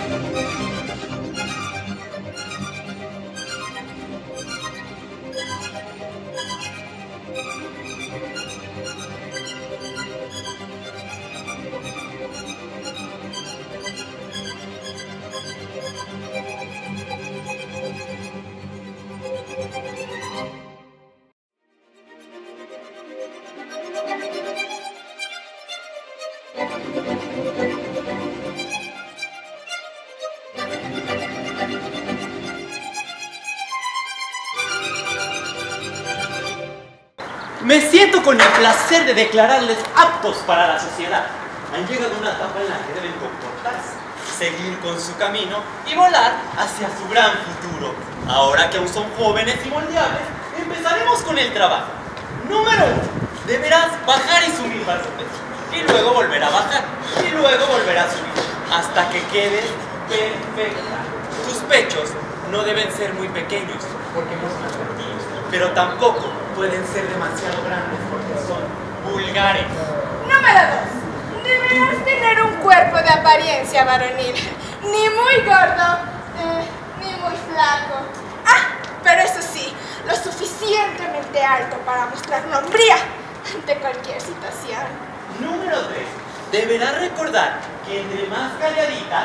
Me siento con el placer de declararles aptos para la sociedad. Han llegado a una etapa en la que deben comportarse, seguir con su camino y volar hacia su gran futuro. Ahora que aún son jóvenes y moldeables, empezaremos con el trabajo. Número 1. Deberás bajar y subir varios pesos. Y luego volver a bajar. Y luego volver a subir. Hasta que quedes perfecta. Tus pechos no deben ser muy pequeños porque no son atractivos, pero tampoco pueden ser demasiado grandes porque son vulgares. Número 2. Deberás tener un cuerpo de apariencia varonil. Ni muy gordo, ni muy flaco. Pero eso sí, lo suficientemente alto para mostrar hombría ante cualquier situación. Número 3. Deberás recordar que entre más calladita,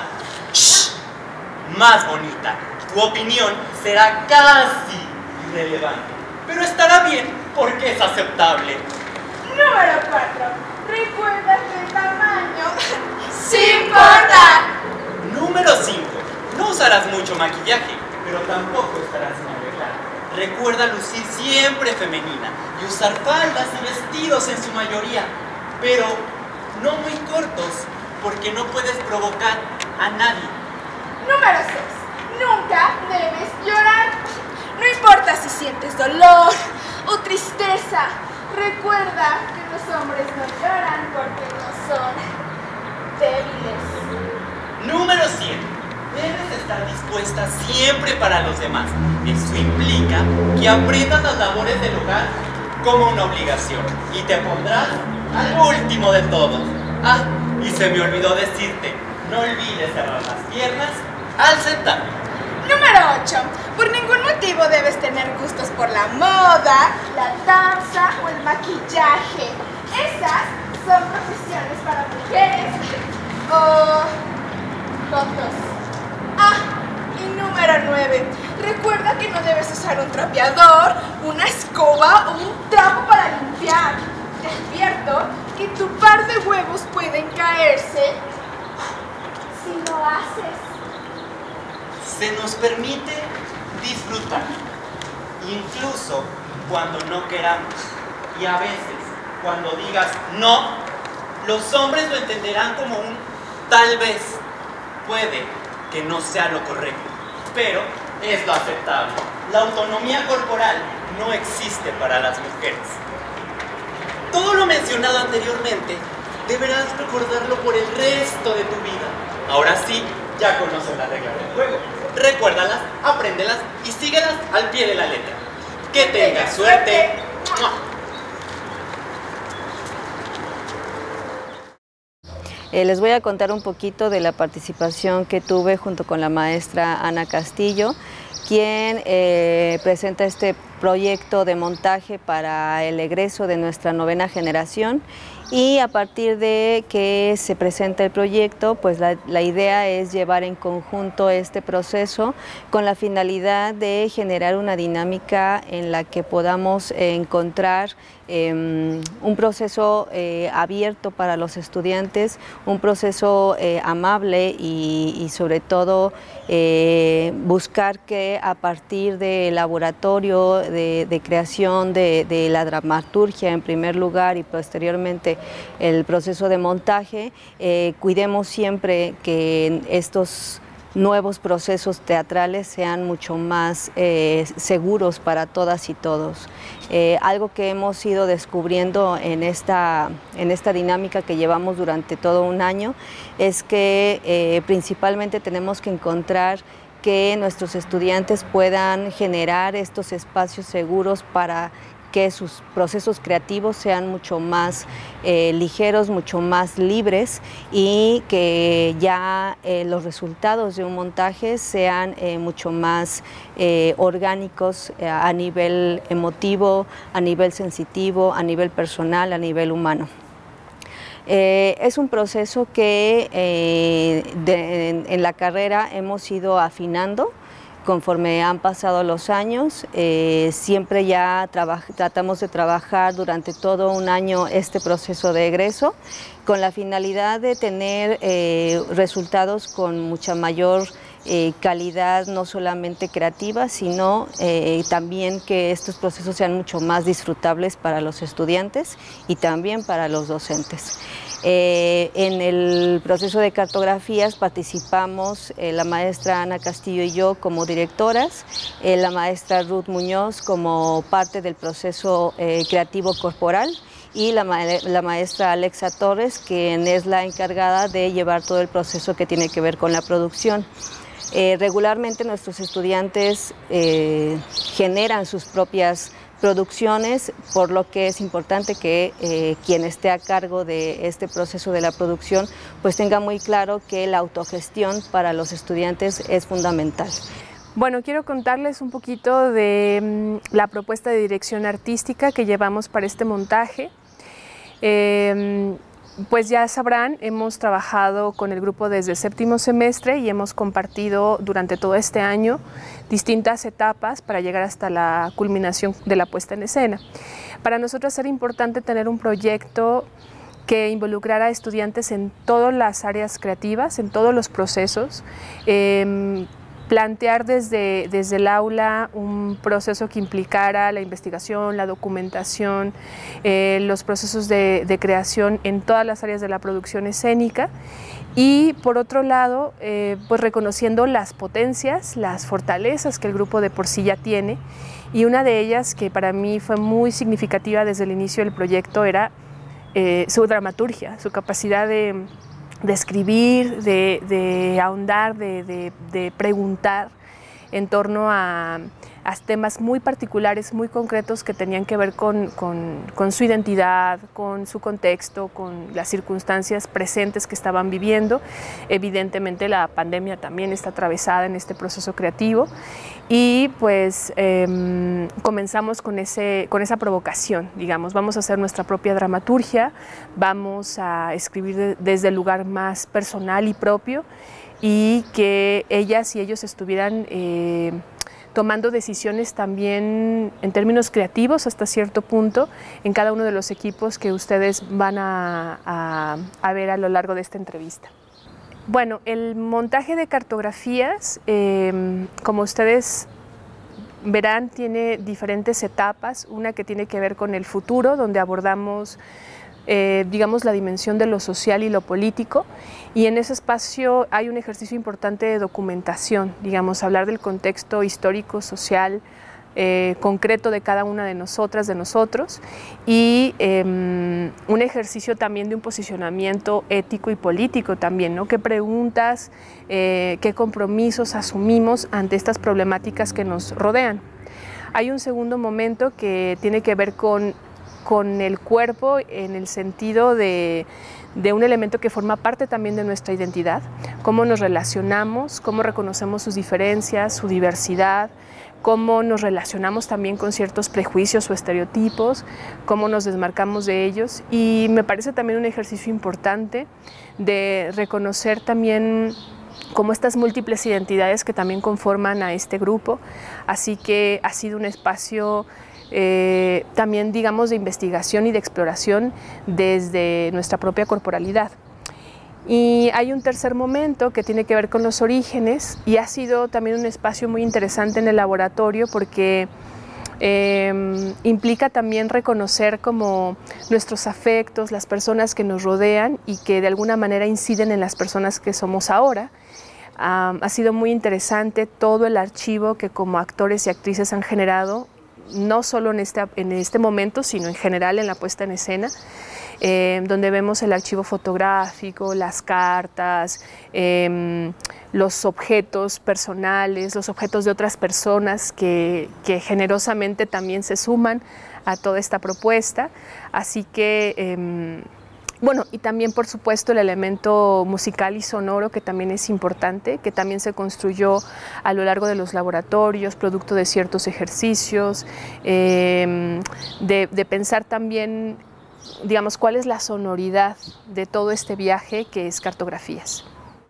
más bonita. Tu opinión será casi irrelevante, pero estará bien porque es aceptable. Número 4. Recuerda que el tamaño sí importa. Número 5. No usarás mucho maquillaje, pero tampoco estarás sin arreglar. Recuerda lucir siempre femenina y usar faldas y vestidos en su mayoría, pero no muy cortos, porque no puedes provocar a nadie. Número 6. Nunca debes llorar. No importa si sientes dolor o tristeza. Recuerda que los hombres no lloran porque no son débiles. Número 7. Debes estar dispuesta siempre para los demás. Eso implica que aprendas las labores del hogar como una obligación y te pondrás al último de todos. Y se me olvidó decirte, no olvides cerrar las piernas al sentarte. Número 8. Por ningún motivo debes tener gustos por la moda, la danza o el maquillaje. Esas son profesiones para mujeres o tontos. Y número 9. Recuerda que no debes usar un trapeador, una escoba o un trapo para limpiar. Te advierto que tu par de huevos pueden caerse si lo haces. Se nos permite disfrutar, incluso cuando no queramos. Y a veces, cuando digas no, los hombres lo entenderán como un tal vez. Puede que no sea lo correcto, pero es lo aceptable. La autonomía corporal no existe para las mujeres. Todo lo mencionado anteriormente deberás recordarlo por el resto de tu vida. Ahora sí, ya conoces las reglas del juego. Recuérdalas, apréndelas y síguelas al pie de la letra. ¡Que tengas suerte! Les voy a contar un poquito de la participación que tuve junto con la maestra Ana Castillo, quien presenta este proyecto de montaje para el egreso de nuestra 9ª generación. Y a partir de que se presenta el proyecto, pues la idea es llevar en conjunto este proceso con la finalidad de generar una dinámica en la que podamos encontrar un proceso abierto para los estudiantes, un proceso amable y sobre todo buscar que a partir del laboratorio de creación de la dramaturgia en primer lugar y posteriormente el proceso de montaje, cuidemos siempre que estos nuevos procesos teatrales sean mucho más seguros para todas y todos. Algo que hemos ido descubriendo en esta dinámica que llevamos durante todo un año es que principalmente tenemos que encontrar que nuestros estudiantes puedan generar estos espacios seguros para que sus procesos creativos sean mucho más ligeros, mucho más libres y que ya los resultados de un montaje sean mucho más orgánicos a nivel emotivo, a nivel sensitivo, a nivel personal, a nivel humano. Es un proceso que en la carrera hemos ido afinando conforme han pasado los años. Siempre ya tratamos de trabajar durante todo un año este proceso de egreso con la finalidad de tener resultados con mucha mayor calidad, no solamente creativa, sino también que estos procesos sean mucho más disfrutables para los estudiantes y también para los docentes. En el proceso de cartografías participamos la maestra Ana Castillo y yo como directoras, la maestra Ruth Muñoz como parte del proceso creativo corporal y la maestra Alexa Torres, quien es la encargada de llevar todo el proceso que tiene que ver con la producción. Regularmente nuestros estudiantes generan sus propias producciones, por lo que es importante que quien esté a cargo de este proceso de la producción pues tenga muy claro que la autogestión para los estudiantes es fundamental. Bueno, quiero contarles un poquito de la propuesta de dirección artística que llevamos para este montaje. Pues ya sabrán, hemos trabajado con el grupo desde séptimo semestre y hemos compartido durante todo este año distintas etapas para llegar hasta la culminación de la puesta en escena. Para nosotros era importante tener un proyecto que involucrara a estudiantes en todas las áreas creativas, en todos los procesos, plantear desde el aula un proceso que implicara la investigación, la documentación, los procesos de creación en todas las áreas de la producción escénica y por otro lado pues reconociendo las potencias, las fortalezas que el grupo de por sí ya tiene y una de ellas que para mí fue muy significativa desde el inicio del proyecto era su dramaturgia, su capacidad de escribir, de ahondar, de preguntar en torno a temas muy particulares, muy concretos que tenían que ver con su identidad, con su contexto, con las circunstancias presentes que estaban viviendo. Evidentemente la pandemia también está atravesada en este proceso creativo y pues comenzamos con esa provocación, digamos, vamos a hacer nuestra propia dramaturgia, vamos a escribir desde el lugar más personal y propio y que ellas y ellos estuvieran tomando decisiones también en términos creativos hasta cierto punto en cada uno de los equipos que ustedes van a ver a lo largo de esta entrevista. Bueno, el montaje de cartografías, como ustedes verán, tiene diferentes etapas, una que tiene que ver con el futuro, donde abordamos digamos la dimensión de lo social y lo político y en ese espacio hay un ejercicio importante de documentación, digamos, hablar del contexto histórico, social, concreto de cada una de nosotras, de nosotros y un ejercicio también de un posicionamiento ético y político también, ¿no? ¿Qué preguntas, qué compromisos asumimos ante estas problemáticas que nos rodean? Hay un segundo momento que tiene que ver con el cuerpo en el sentido de un elemento que forma parte también de nuestra identidad, cómo nos relacionamos, cómo reconocemos sus diferencias, su diversidad, cómo nos relacionamos también con ciertos prejuicios o estereotipos, cómo nos desmarcamos de ellos y me parece también un ejercicio importante de reconocer también como estas múltiples identidades que también conforman a este grupo, así que ha sido un espacio también, digamos, de investigación y de exploración desde nuestra propia corporalidad. Y hay un tercer momento que tiene que ver con los orígenes y ha sido también un espacio muy interesante en el laboratorio porque implica también reconocer como nuestros afectos, las personas que nos rodean y que de alguna manera inciden en las personas que somos ahora. Ha sido muy interesante todo el archivo que como actores y actrices han generado no solo en este momento, sino en general en la puesta en escena, donde vemos el archivo fotográfico, las cartas, los objetos personales, los objetos de otras personas que generosamente también se suman a toda esta propuesta. Así que, bueno, y también por supuesto el elemento musical y sonoro, que también es importante, que también se construyó a lo largo de los laboratorios, producto de ciertos ejercicios, de pensar también, digamos, cuál es la sonoridad de todo este viaje que es Cartografías.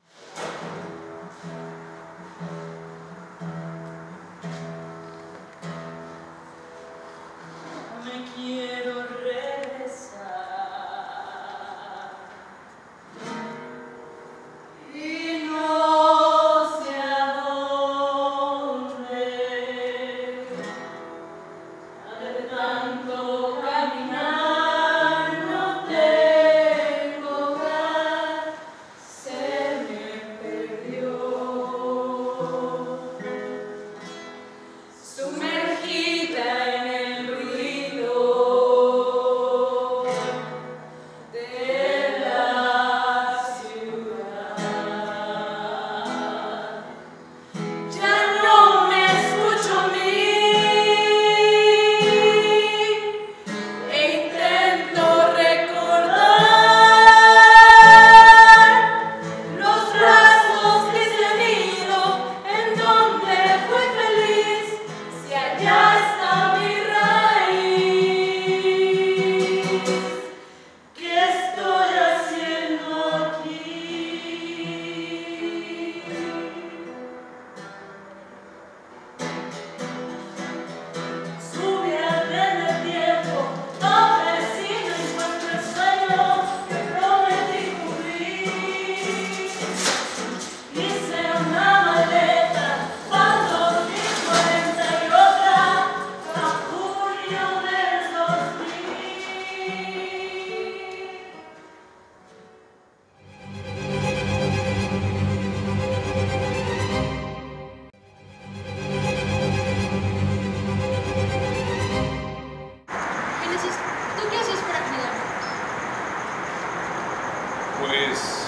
Pues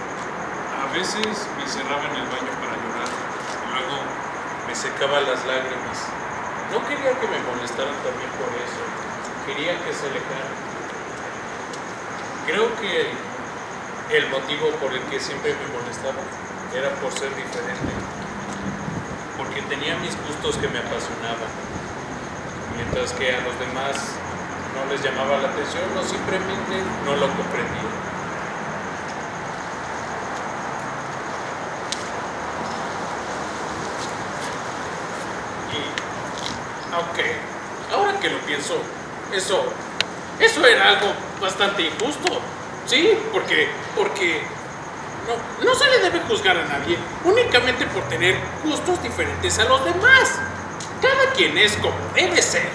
a veces me encerraba en el baño para llorar y luego me secaba las lágrimas. No quería que me molestaran también por eso, quería que se alejaran. Creo que el motivo por el que siempre me molestaba era por ser diferente, porque tenía mis gustos que me apasionaban, mientras que a los demás no les llamaba la atención o simplemente no lo comprendían. Aunque, ahora que lo pienso, eso era algo bastante injusto, ¿sí? Porque no se le debe juzgar a nadie únicamente por tener gustos diferentes a los demás. Cada quien es como debe ser.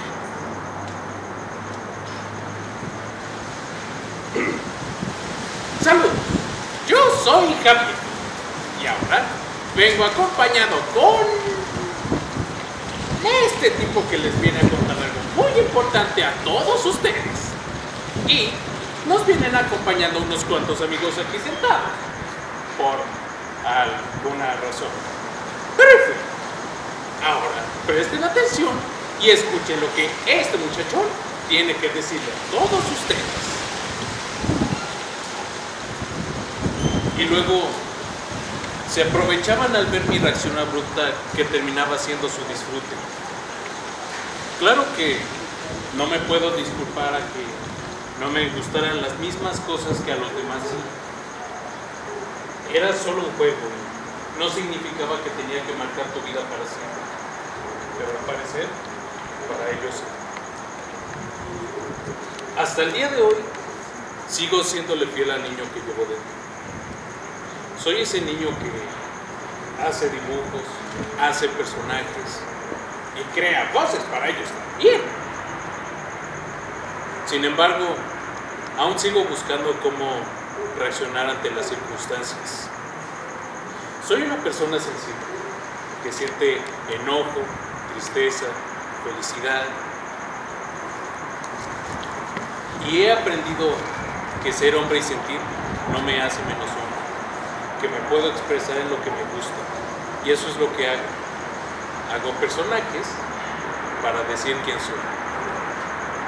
Saludos, yo soy Javier y ahora vengo acompañado con este tipo que les viene a contar algo muy importante a todos ustedes. Y nos vienen acompañando unos cuantos amigos aquí sentados, por alguna razón. Perfecto. Ahora presten atención y escuchen lo que este muchachón tiene que decirle a todos ustedes. Y luego se aprovechaban al ver mi reacción abrupta que terminaba siendo su disfrute. Claro que no me puedo disculpar a que no me gustaran las mismas cosas que a los demás sí. Era solo un juego, no significaba que tenía que marcar tu vida para siempre. Pero al parecer, para ellos sí. Hasta el día de hoy, sigo siéndole fiel al niño que llevo dentro. Soy ese niño que hace dibujos, hace personajes y crea voces para ellos también. Sin embargo, aún sigo buscando cómo reaccionar ante las circunstancias. Soy una persona sensible, que siente enojo, tristeza, felicidad. Y he aprendido que ser hombre y sentir no me hace menos hombre, que me puedo expresar en lo que me gusta. Y eso es lo que hago. Hago personajes para decir quién soy.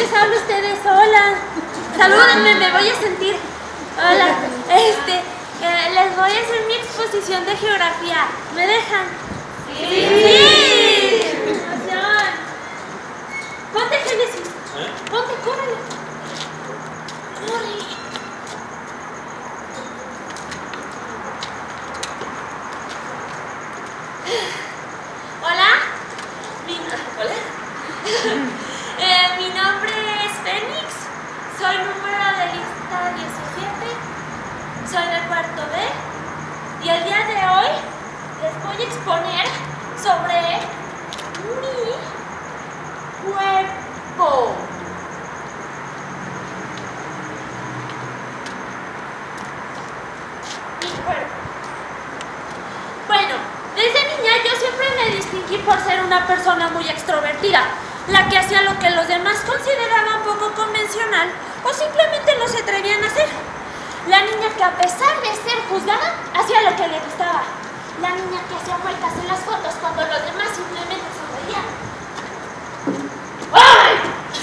les hablo a ustedes. Hola. Salúdenme, me voy a sentir. Hola. Les voy a hacer mi exposición de geografía. ¿Me dejan? ¡Sí! ¡Emoción! Ponte, Génesis. Ponte, córrele. Corre. Hola. Hola. Mi nombre es Fénix. Soy número de lista 17. Soy del cuarto B. Y el día de hoy les voy a exponer sobre mi cuerpo. Mi cuerpo. Bueno, desde niña yo siempre me distinguí por ser una persona muy extrovertida, la que hacía lo que los demás consideraban poco convencional o simplemente no se atrevían a hacer. La niña que a pesar de ser juzgada, hacía lo que le gustaba. La niña que hacía vueltas en las fotos cuando los demás simplemente sonreían. ¡Ay!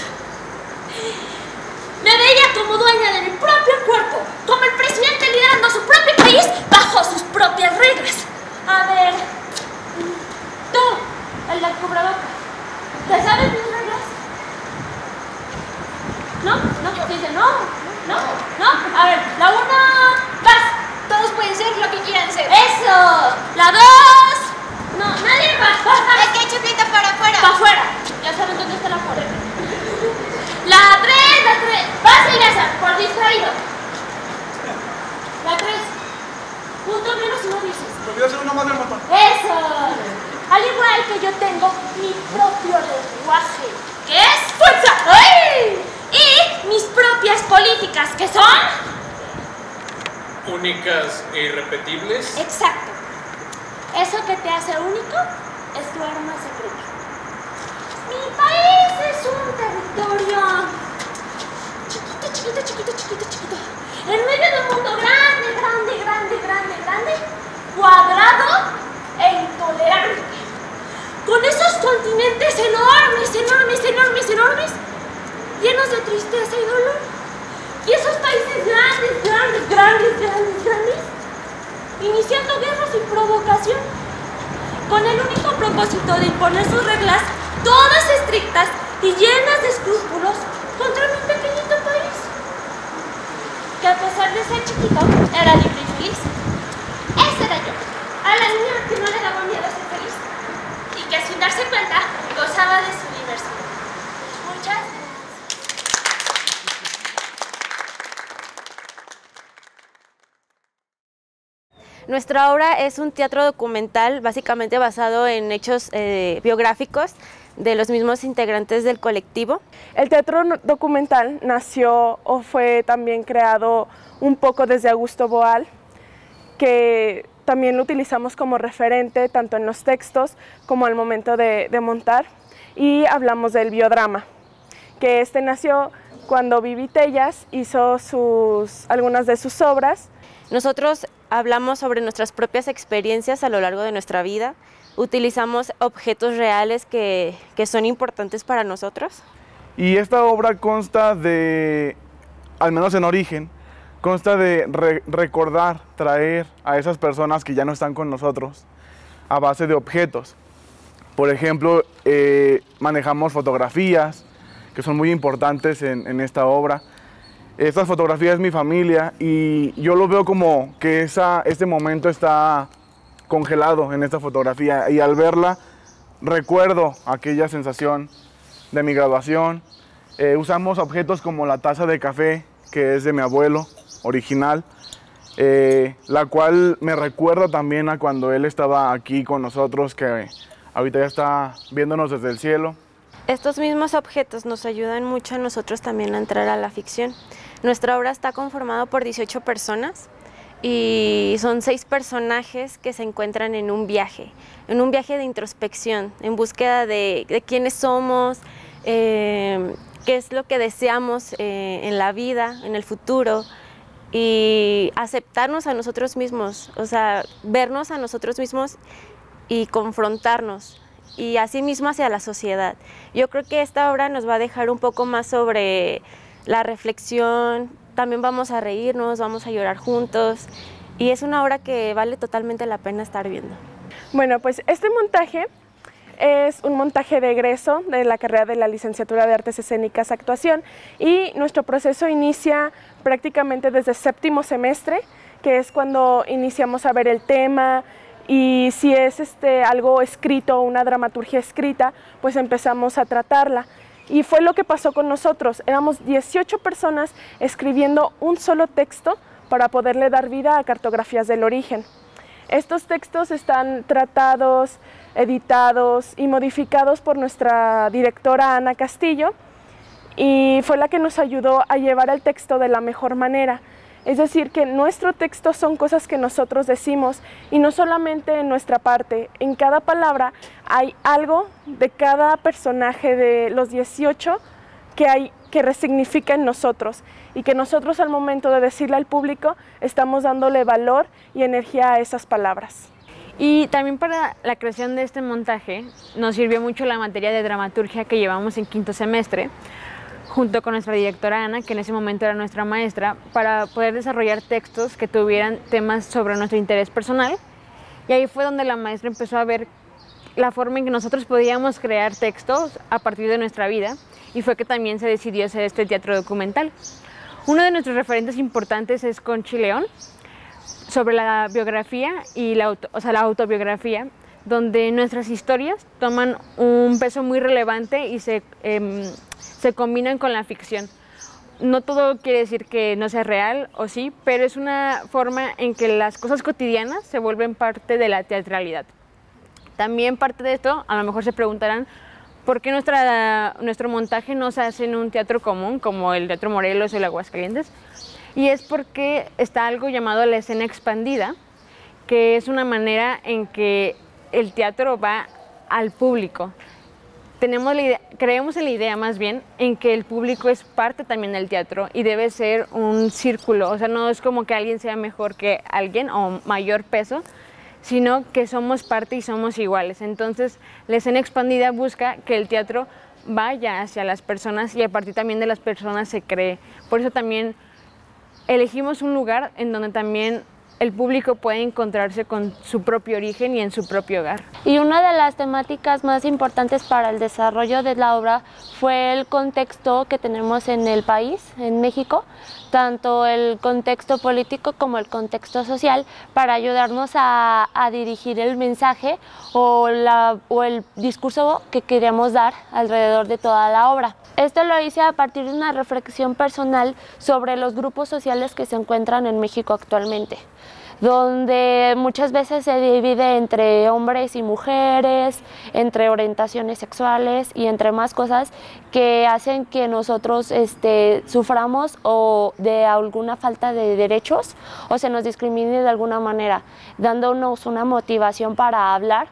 Me veía como dueña de mi propio cuerpo, como el presidente liderando su propio país bajo sus propias reglas. A ver, tú, el del cubrebocas, ¿te sabes mis reglas? ¿No? ¿No? Dice no. A ver, la 1, vas. Todos pueden ser lo que quieran ser. ¡Eso! La 2, no, nadie va. El ketchupito para afuera. Para afuera. Ya saben dónde está la afuera. La 3. Vas, Eliazar, por distraído. La 3. Punto menos si no dices. Prefiero hacer una más del montón. ¡Eso! Al igual que yo tengo mi propio lenguaje, que es fuerza. ¡Ay! Y mis propias políticas, que son... Únicas e irrepetibles. Exacto. Eso que te hace único es tu arma secreta. Mi país es un territorio chiquito. En medio de un mundo grande, cuadrado e intolerante. Con esos continentes enormes, llenos de tristeza y dolor. Y esos países grandes, iniciando guerras y provocación, con el único propósito de imponer sus reglas, todas estrictas y llenas de escrúpulos, contra mi pequeñito país, que a pesar de ser chiquito, era libre y feliz. Esa era yo, a la niña que no le daba miedo a ser feliz, y que sin darse cuenta, gozaba de su diversión. Muchas gracias. Nuestra obra es un teatro documental básicamente basado en hechos biográficos de los mismos integrantes del colectivo. El teatro documental nació o fue también creado un poco desde Augusto Boal, que también lo utilizamos como referente tanto en los textos como al momento de montar, y hablamos del biodrama, que nació cuando Vivi Tellas hizo algunas de sus obras. Nosotros hablamos sobre nuestras propias experiencias a lo largo de nuestra vida, utilizamos objetos reales que son importantes para nosotros. Y esta obra consta de, al menos en origen, consta de recordar, traer a esas personas que ya no están con nosotros a base de objetos. Por ejemplo, manejamos fotografías que son muy importantes en esta obra. Estas fotografías es mi familia y yo lo veo como que este momento está congelado en esta fotografía, y al verla recuerdo aquella sensación de mi graduación. Usamos objetos como la taza de café, que es de mi abuelo original, la cual me recuerda también a cuando él estaba aquí con nosotros, que ahorita ya está viéndonos desde el cielo. Estos mismos objetos nos ayudan mucho a nosotros también a entrar a la ficción. Nuestra obra está conformada por 18 personas y son 6 personajes que se encuentran en un viaje de introspección, en búsqueda de quiénes somos, qué es lo que deseamos en la vida, en el futuro, y aceptarnos a nosotros mismos, o sea, vernos a nosotros mismos y confrontarnos y asimismo hacia la sociedad. Yo creo que esta obra nos va a dejar un poco más sobre la reflexión, también vamos a reírnos, vamos a llorar juntos y es una obra que vale totalmente la pena estar viendo. Bueno, pues este montaje es un montaje de egreso de la carrera de la licenciatura de Artes Escénicas Actuación y nuestro proceso inicia prácticamente desde séptimo semestre, que es cuando iniciamos a ver el tema y si es algo escrito, una dramaturgia escrita, pues empezamos a tratarla. Y fue lo que pasó con nosotros, éramos 18 personas escribiendo un solo texto para poderle dar vida a Cartografías del Origen. Estos textos están tratados, editados y modificados por nuestra directora Ana Castillo y fue la que nos ayudó a llevar el texto de la mejor manera. Es decir, que nuestro texto son cosas que nosotros decimos y no solamente en nuestra parte. En cada palabra hay algo de cada personaje de los 18 que resignifica en nosotros y que nosotros al momento de decirle al público estamos dándole valor y energía a esas palabras. Y también para la creación de este montaje nos sirvió mucho la materia de dramaturgia que llevamos en quinto semestre, junto con nuestra directora Ana, que en ese momento era nuestra maestra, para poder desarrollar textos que tuvieran temas sobre nuestro interés personal. Y ahí fue donde la maestra empezó a ver la forma en que nosotros podíamos crear textos a partir de nuestra vida, y fue que también se decidió hacer este teatro documental. Uno de nuestros referentes importantes es Conchi León, sobre la biografía y la autobiografía, donde nuestras historias toman un peso muy relevante y se combinan con la ficción. No todo quiere decir que no sea real, o sí, pero es una forma en que las cosas cotidianas se vuelven parte de la teatralidad. También parte de esto, a lo mejor se preguntarán, ¿por qué nuestro montaje no se hace en un teatro común, como el Teatro Morelos o el Aguascalientes? Y es porque está algo llamado la escena expandida, que es una manera en que el teatro va al público. Creemos en la idea más bien en que el público es parte también del teatro y debe ser un círculo, o sea, no es como que alguien sea mejor que alguien o mayor peso, sino que somos parte y somos iguales. Entonces, la escena expandida busca que el teatro vaya hacia las personas y a partir también de las personas se cree. Por eso también elegimos un lugar en donde también el público puede encontrarse con su propio origen y en su propio hogar. Y una de las temáticas más importantes para el desarrollo de la obra fue el contexto que tenemos en el país, en México, tanto el contexto político como el contexto social, para ayudarnos a dirigir el mensaje o el discurso que queríamos dar alrededor de toda la obra. Esto lo hice a partir de una reflexión personal sobre los grupos sociales que se encuentran en México actualmente, donde muchas veces se divide entre hombres y mujeres, entre orientaciones sexuales y entre más cosas que hacen que nosotros suframos o de alguna falta de derechos o se nos discrimine de alguna manera, dándonos una motivación para hablar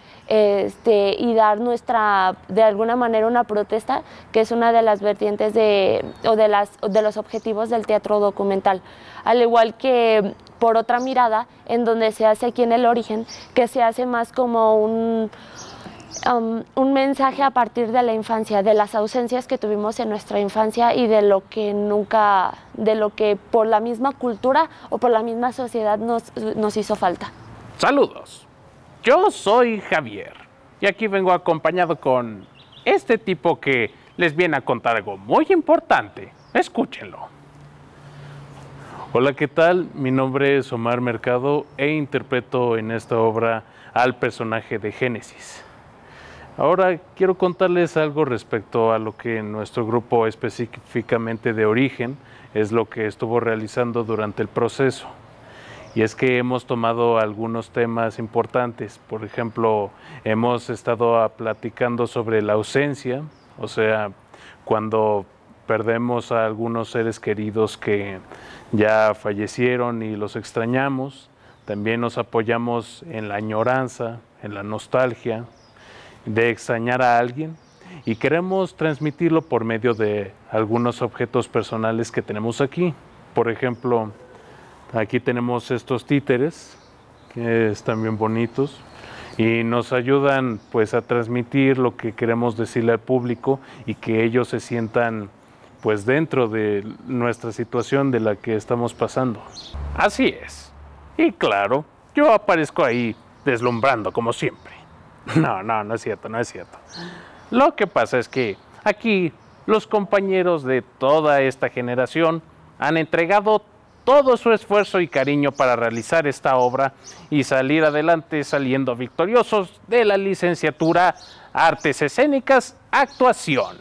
y dar de alguna manera una protesta, que es una de las vertientes de los objetivos del teatro documental, al igual que por otra mirada en donde se hace aquí en el origen, que se hace más como un mensaje a partir de la infancia, de las ausencias que tuvimos en nuestra infancia y de lo que por la misma cultura o por la misma sociedad nos hizo falta. Saludos. Yo soy Javier y aquí vengo acompañado con este tipo que les viene a contar algo muy importante. Escúchenlo. Hola, ¿qué tal? Mi nombre es Omar Mercado e interpreto en esta obra al personaje de Génesis. Ahora quiero contarles algo respecto a lo que nuestro grupo específicamente de Origen es lo que estuvo realizando durante el proceso. Y es que hemos tomado algunos temas importantes. Por ejemplo, hemos estado platicando sobre la ausencia, o sea, cuando perdemos a algunos seres queridos que ya fallecieron y los extrañamos. También nos apoyamos en la añoranza, en la nostalgia de extrañar a alguien y queremos transmitirlo por medio de algunos objetos personales que tenemos aquí. Por ejemplo, aquí tenemos estos títeres que están bien bonitos y nos ayudan pues a transmitir lo que queremos decirle al público y que ellos se sientan pues dentro de nuestra situación de la que estamos pasando. Así es. Y claro, yo aparezco ahí deslumbrando como siempre. No es cierto, no es cierto. Lo que pasa es que aquí los compañeros de toda esta generación han entregado todo su esfuerzo y cariño para realizar esta obra y salir adelante saliendo victoriosos de la licenciatura Artes Escénicas Actuación.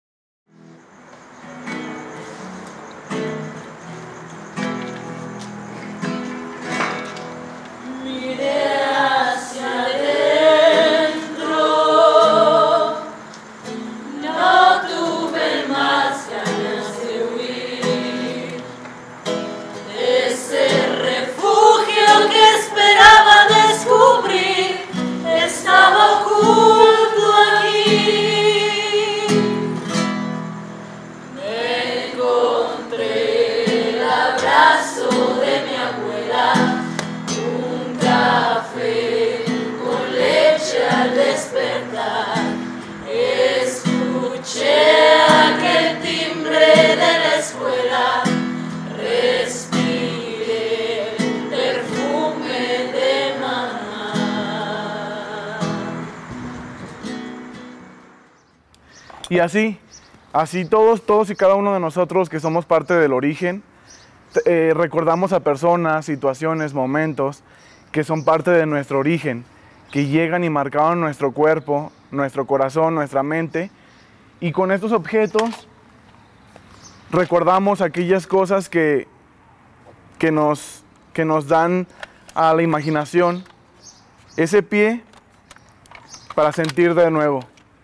Y así todos y cada uno de nosotros que somos parte del origen, recordamos a personas, situaciones, momentos que son parte de nuestro origen, que llegan y marcaron nuestro cuerpo, nuestro corazón, nuestra mente, y con estos objetos recordamos aquellas cosas que nos dan a la imaginación ese pie para sentir de nuevo.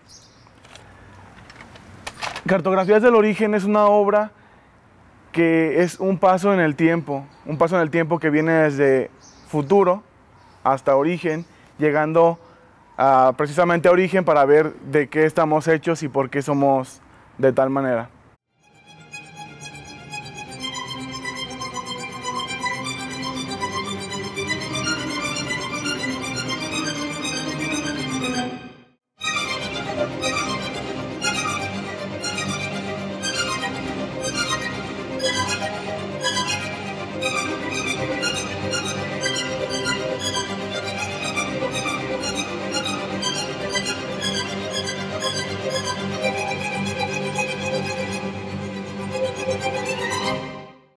Cartografías del Origen es una obra que es un paso en el tiempo que viene desde futuro hasta origen, llegando precisamente a origen para ver de qué estamos hechos y por qué somos de tal manera.